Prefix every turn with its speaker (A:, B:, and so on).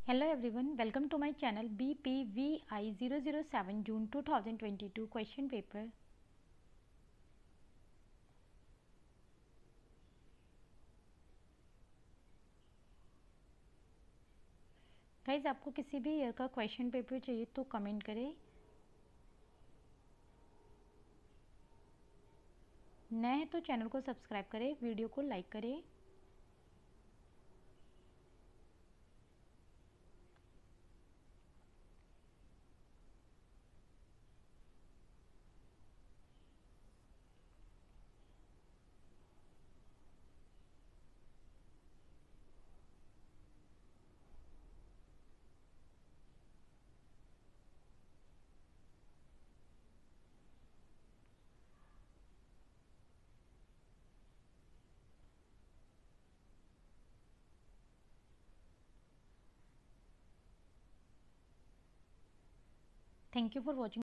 A: Hello everyone, welcome to my channel BPVI 007 June 2022 question paper. Guys आपको किसी भी year का क्वेश्चन पेपर चाहिए तो कमेंट करें। नए हैं तो चैनल को सब्सक्राइब करें, वीडियो को लाइक करें। Thank you for watching.